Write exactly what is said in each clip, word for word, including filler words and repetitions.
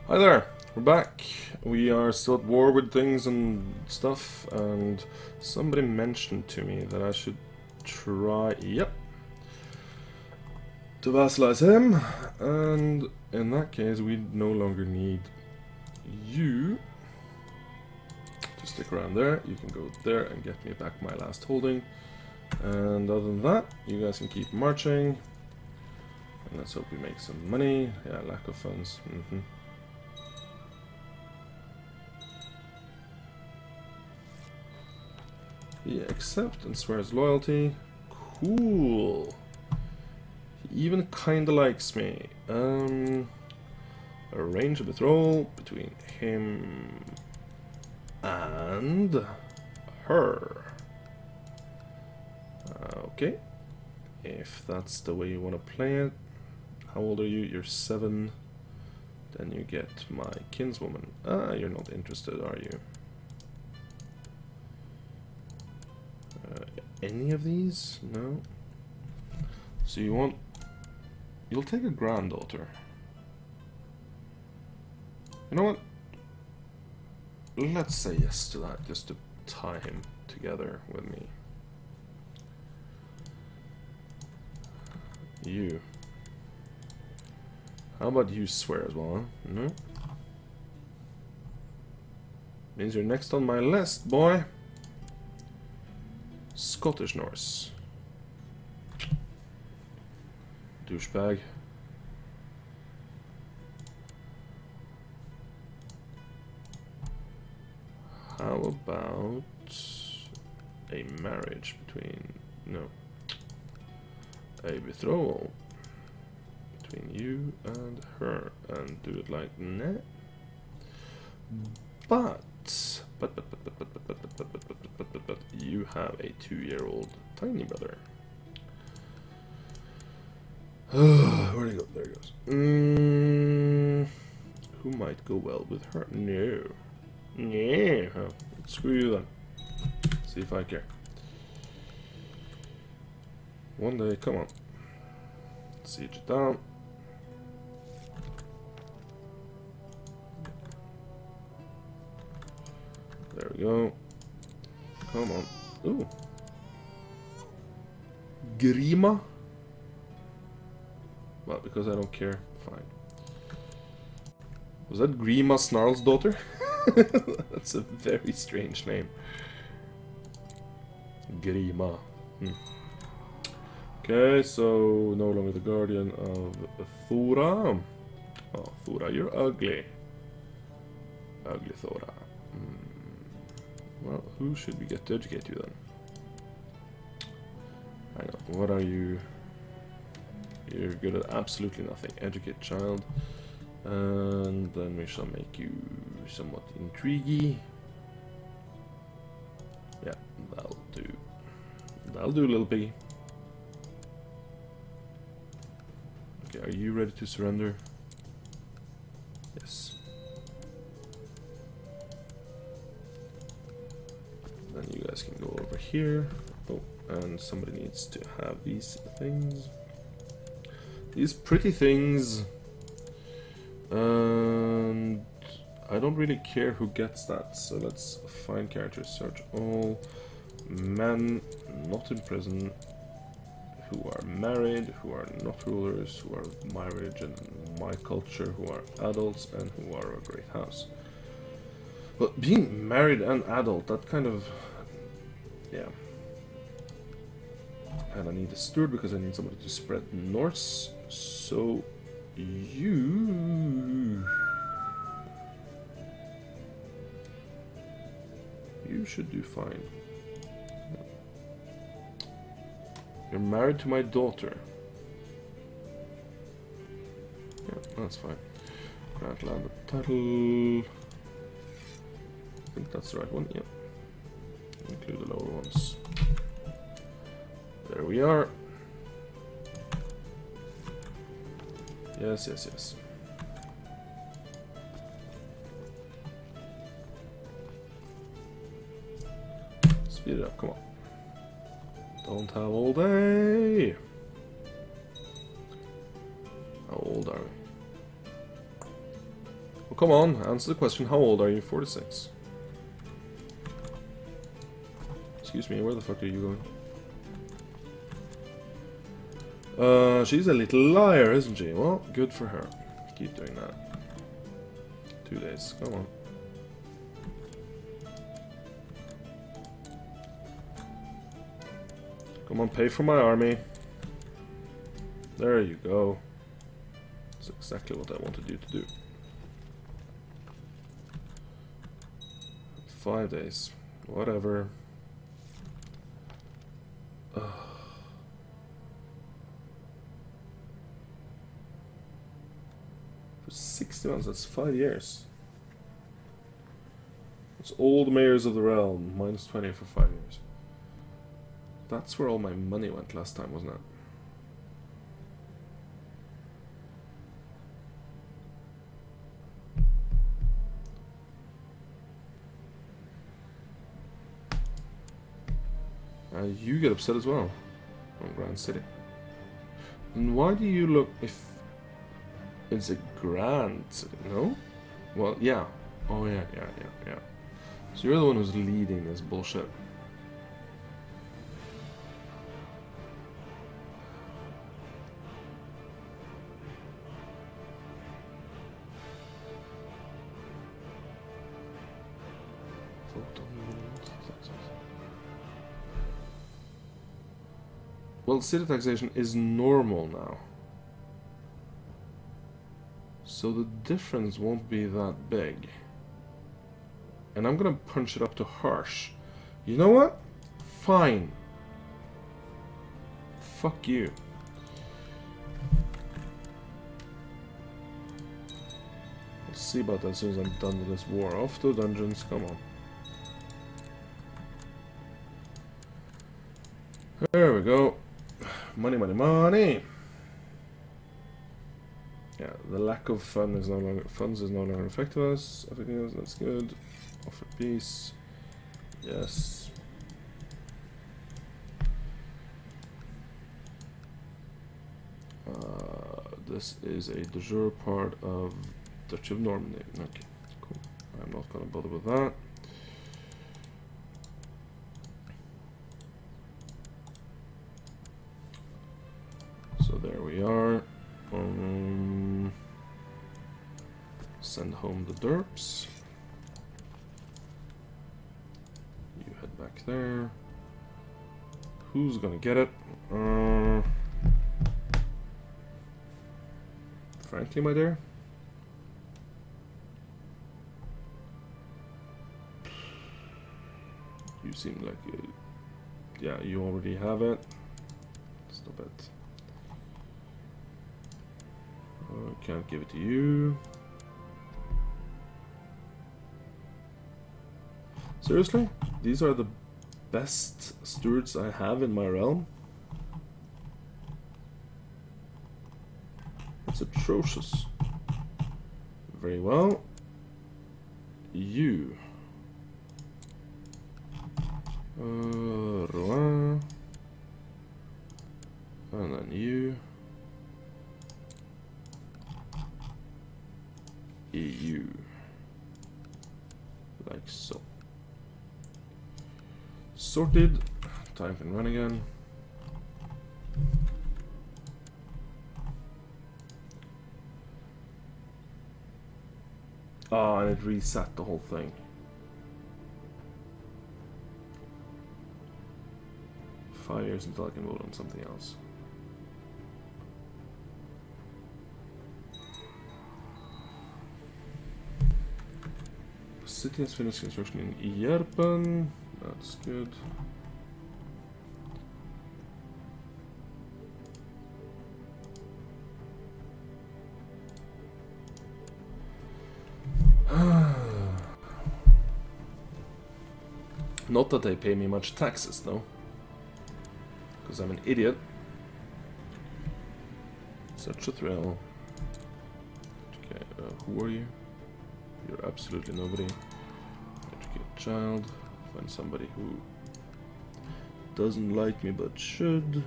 Hi there, we're back. We are still at war with things and stuff, and somebody mentioned to me that I should try, yep, to vassalize him, and in that case we no longer need you to stick around there. You can go there and get me back my last holding, and other than that, you guys can keep marching, and let's hope we make some money. Yeah, lack of funds. Mm-hmm. He accepts and swears loyalty. Cool. He even kinda likes me. Um, arrange a betrothal between him and her. Uh, okay. If that's the way you want to play it. How old are you? You're seven. Then you get my kinswoman. Ah, you're not interested, are you? Uh, any of these? No. So you want... You'll take a granddaughter. You know what? Let's say yes to that, just to tie him together with me. You. How about you swear as well, huh? No? Means you're next on my list, boy. Scottish Norse. Douchebag. How about a marriage between... No. A betrothal between you and her, and do it like that. But... But, but, but, but, but, but, but, but, but, but, but, but, but, but, you have a two-year-old tiny brother. Where'd he go? There he goes. Mm, who might go well with her? No. No. Oh, screw you then. See if I care. One day, come on. Siege it down. There we go. Come on. Ooh. Grima? Well, because I don't care. Fine. Was that Grima Snarl's daughter? That's a very strange name. Grima. Hmm. Okay, so no longer the guardian of Thora. Oh, Thora, you're ugly. Ugly Thora. Hmm. Well, who should we get to educate you then? Hang on, what are you? You're good at absolutely nothing. Educate child. And then we shall make you somewhat intriguey. Yeah, that'll do. That'll do, little piggy. Okay, are you ready to surrender? Yes. Then you guys can go over here. Oh, and somebody needs to have these things. These pretty things. And I don't really care who gets that. So let's find characters. Search all men not in prison, who are married, who are not rulers, who are of my religion, my culture, who are adults, and who are of a great house. But being married and adult, that kind of... yeah. And I need a steward because I need somebody to spread Norse. So you... You should do fine. You're married to my daughter. Yeah, that's fine. Grant land the title. I think that's the right one, yeah. Include the lower ones. There we are. Yes, yes, yes. Speed it up, come on. Don't have all day. How old are we? Well, come on, answer the question. How old are you? forty-six. Excuse me, where the fuck are you going? Uh, she's a little liar, isn't she? Well, good for her. Keep doing that. Two days, come on. Come on, pay for my army. There you go. That's exactly what I wanted you to do. Five days. Whatever. Ugh. For sixty months, that's five years. It's old mayors of the realm, minus twenty for five years. That's where all my money went last time, wasn't it? Uh, you get upset as well on Grand City. And why do you look if it's a Grand City? No? Well, yeah. Oh, yeah, yeah, yeah, yeah. So you're the one who's leading this bullshit. Well, city taxation is normal now. So the difference won't be that big. And I'm gonna punch it up to harsh. You know what? Fine. Fuck you. We'll see about that as soon as I'm done with this war. Off to dungeons, come on. There we go. Money, money, money. Yeah, the lack of fun is no longer funds is no longer affecting us. Everything else, that's good. Offer peace. Yes. Uh, this is a de jure part of Duchy of Normandy. Okay, cool. I'm not gonna bother with that. So there we are. Um, send home the derps. You head back there. Who's gonna get it? Uh, frankly, my dear. You seem like you, yeah, you already have it. Stop it. I can't give it to you. Seriously? These are the best stewards I have in my realm? That's atrocious. Very well. You. Uh, Rouen. And then you. E U. Like so. Sorted. Time can run again. Ah, and it reset the whole thing. Five years until I can vote on something else. City has finished construction in Ierpen. That's good. Not that they pay me much taxes, though. Because I'm an idiot. Such a thrill. Okay, uh, who are you? You're absolutely nobody. Educate a child. Find somebody who doesn't like me but should.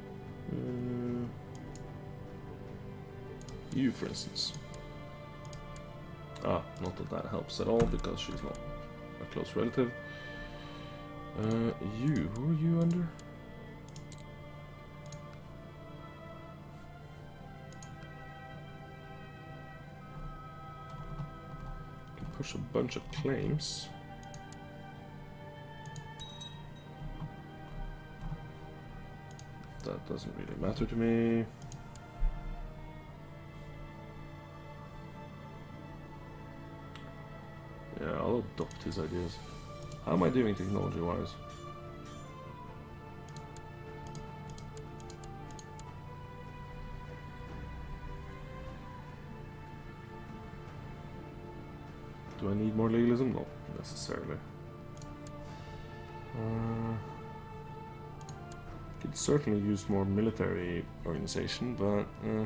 Uh, you, for instance. Ah, not that that helps at all, because she's not a close relative. Uh, you, who are you under? Can push a bunch of claims. That doesn't really matter to me. Yeah, I'll adopt his ideas. How am I doing technology-wise? Do I need more legalism? Not necessarily. Uh, could certainly use more military organization, but uh,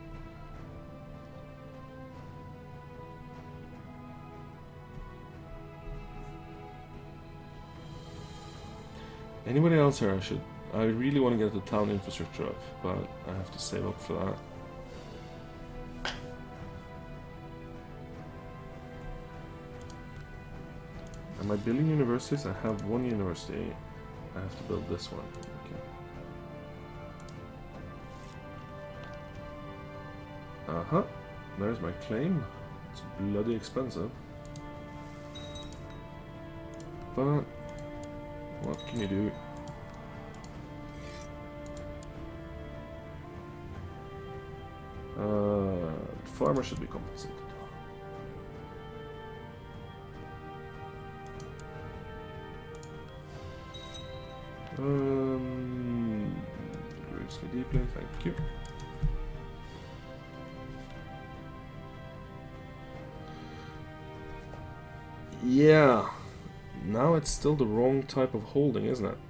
anybody else here? I should. I really want to get the town infrastructure up, but I have to save up for that. Am I building universities? I have one university. I have to build this one. Okay. Uh huh. There's my claim. It's bloody expensive. But what can you do? Uh, farmer should be compensated. Um, grieves me deeply, thank you. Yeah, now it's still the wrong type of holding, isn't it?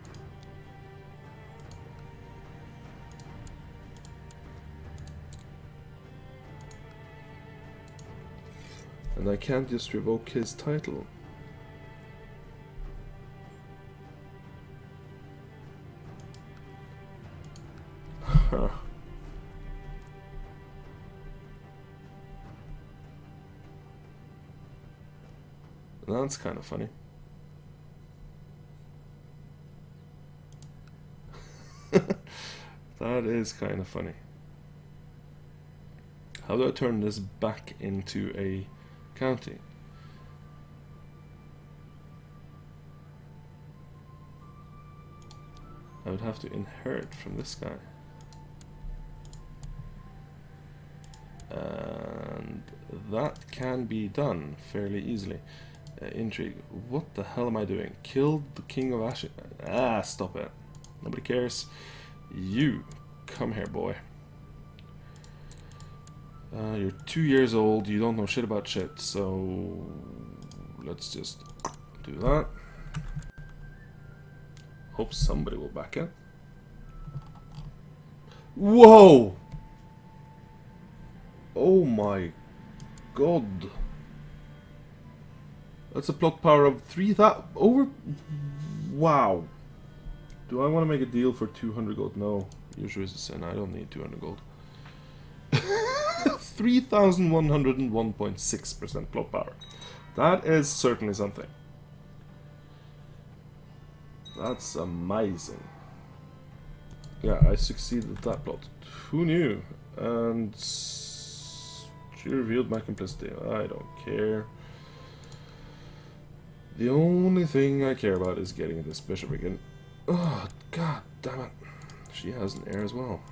And I can't just revoke his title. Huh. That's kind of funny. That is kind of funny. How do I turn this back into a county? I would have to inherit from this guy. And that can be done fairly easily. Uh, intrigue. What the hell am I doing? Killed the king of Ashes. Ah, stop it. Nobody cares. You, come here, boy. Uh, you're two years old, you don't know shit about shit, so let's just do that. Hope somebody will back it. Whoa! Oh my god. That's a plot power of three thousand over. Wow. Do I want to make a deal for two hundred gold? No. Usually it's a sin. I don't need two hundred gold. three thousand one hundred one point six percent plot power. That is certainly something. That's amazing. Yeah, I succeeded at that plot. Who knew? And she revealed my complicity. I don't care. The only thing I care about is getting this bishop again. Oh, god damn it. She has an heir as well.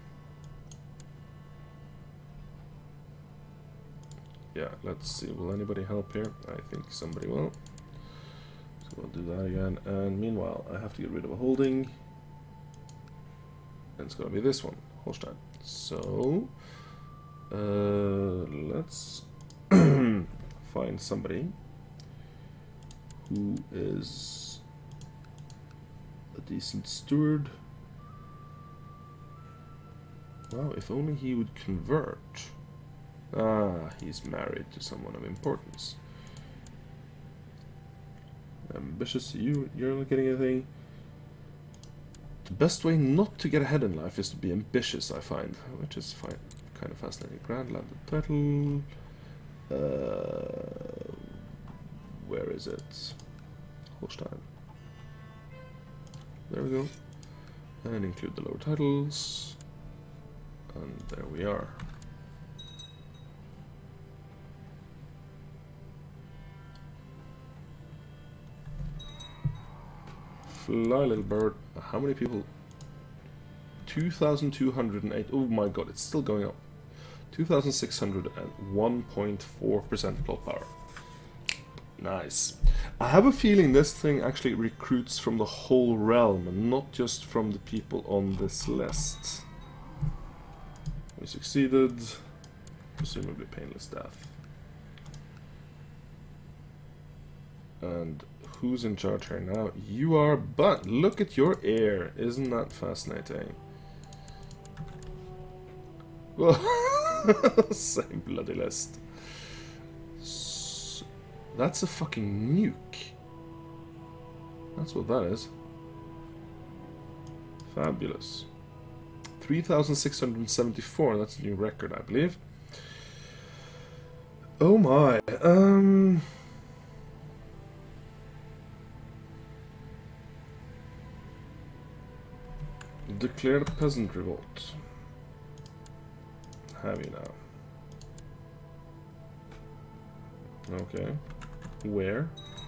Yeah, let's see. Will anybody help here? I think somebody will. So we'll do that again. And meanwhile, I have to get rid of a holding. And it's going to be this one, Holstein. So, uh, let's find somebody who is a decent steward. Wow, if only he would convert. Ah, he's married to someone of importance. Ambitious, you, you're not getting anything. The best way not to get ahead in life is to be ambitious, I find, which is fine, kind of fascinating. Grand landed title. Uh, is it? Holstein. There we go. And include the lower titles. And there we are. Fly, little bird. How many people? two thousand two hundred eight. Oh my god, it's still going up. two thousand six hundred one point four percent plot power. Nice. I have a feeling this thing actually recruits from the whole realm and not just from the people on this list. We succeeded. Presumably painless death. And who's in charge here now? You are, but look at your heir. Isn't that fascinating? Well, same bloody list. So, that's a fucking nuke. That's what that is. Fabulous. three thousand six hundred seventy-four, that's a new record, I believe. Oh my. Um... Declare the peasant revolt. Have you now? Okay. Where?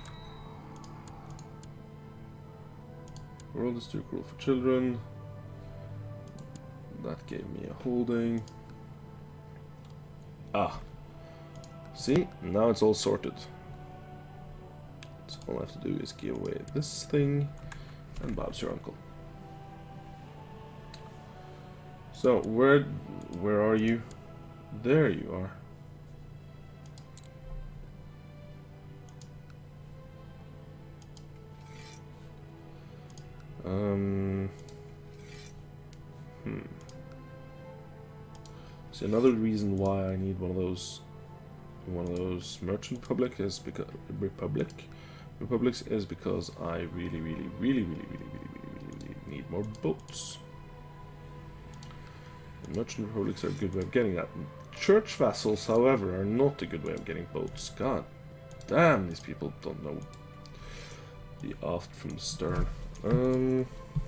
World is too cruel for children. That gave me a holding. Ah. See? Now it's all sorted. So all I have to do is give away this thing, and Bob's your uncle. So, where where are you? There you are. Um, hmm. See, another reason why I need one of those one of those merchant public is because republic republics is because I really, really, really, really, really, really, really, really need more boats. Merchant republics are a good way of getting that. Church vassals, however, are not a good way of getting boats. God damn, these people don't know the aft from the stern. Um,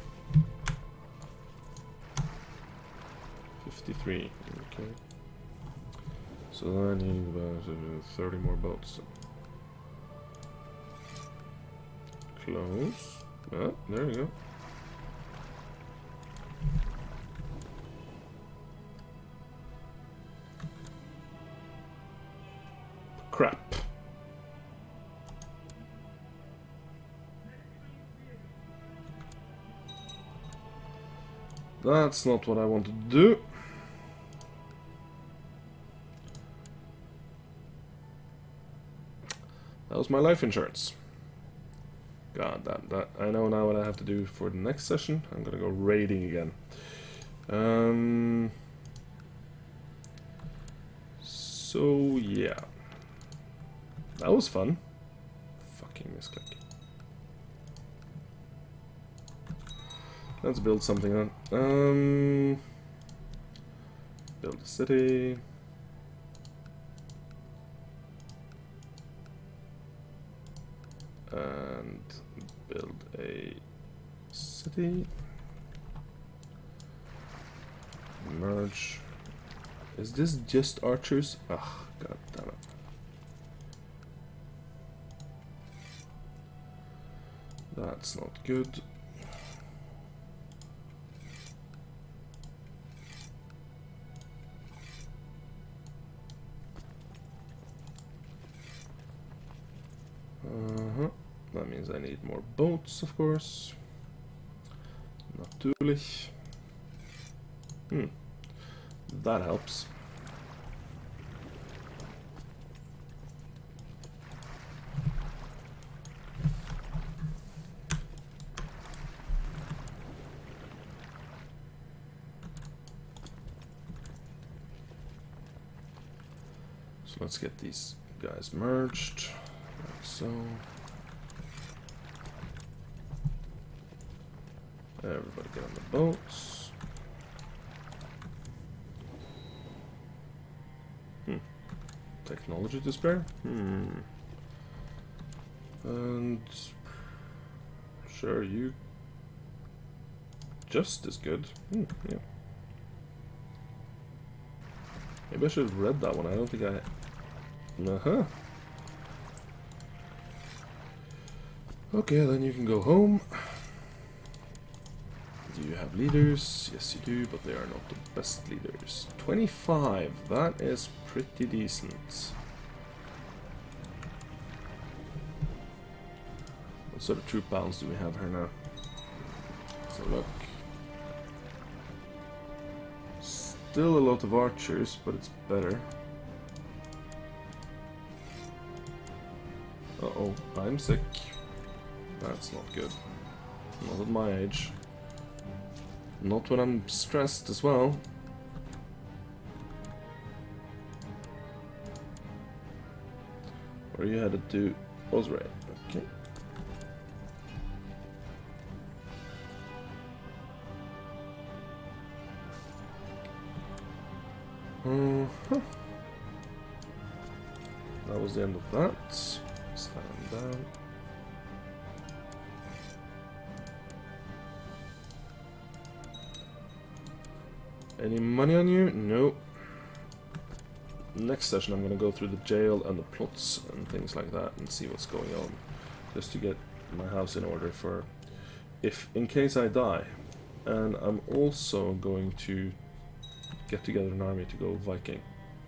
fifty-three. Okay. So I need about thirty more boats. Close. Ah, there we go. Crap. That's not what I wanted to do. That was my life insurance. God damn that. I know now what I have to do for the next session. I'm gonna go raiding again. Um, so, yeah. That was fun. Fucking misclick. Let's build something then. Um, build a city. And build a city. Merge. Is this just archers? Ugh, god damn it. That's not good. Uh-huh. That means I need more boats, of course. Natürlich. Hmm. That helps. So let's get these guys merged, like so. Everybody get on the boats. Hmm. Technology to spare? Hmm. And sure, you just as good. Hmm, yeah. Maybe I should have read that one. I don't think I... Uh-huh. Okay, then you can go home. Do you have leaders? Yes, you do, but they are not the best leaders. twenty-five. That is pretty decent. What sort of troop balance do we have here now? Let's have a look. Still a lot of archers, but it's better. Uh-oh, I'm sick. That's not good. Not at my age. Not when I'm stressed as well. Where are you headed to? Osray. Okay. Uh-huh. That was the end of that. Stand down. Any money on you? No. Next session I'm gonna go through the jail and the plots and things like that and see what's going on. Just to get my house in order for if in case I die. And I'm also going to get together an army to go Viking.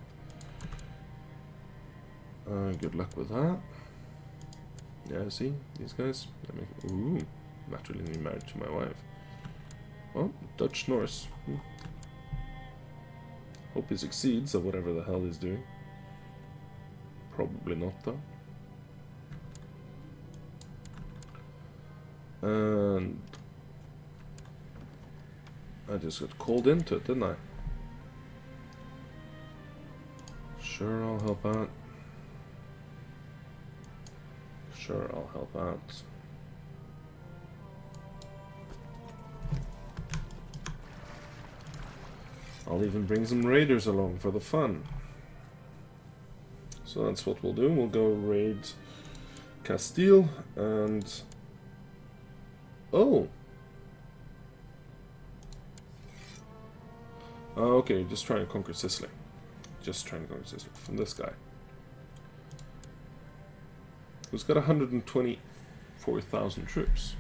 Uh, good luck with that. Yeah, see? These guys? They make, ooh, naturally married to my wife. Well, Dutch Norse. Hmm. Hope he succeeds at whatever the hell he's doing. Probably not, though. And I just got called into it, didn't I? Sure, I'll help out. Sure, I'll help out. I'll even bring some raiders along for the fun. So that's what we'll do. We'll go raid Castile and... Oh! Oh, okay, just trying to conquer Sicily. Just trying to conquer Sicily from this guy. Who's got one hundred twenty-four thousand troops.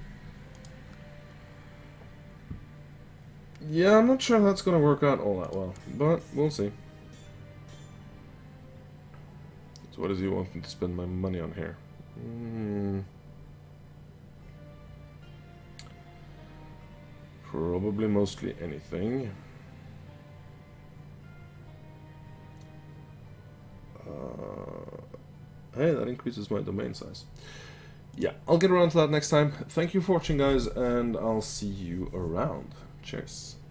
Yeah, I'm not sure that's going to work out all that well, but we'll see. So what does he want me to spend my money on here? Mm. Probably mostly anything. Uh, hey, that increases my domain size. Yeah, I'll get around to that next time. Thank you for watching, guys, and I'll see you around. Cheers.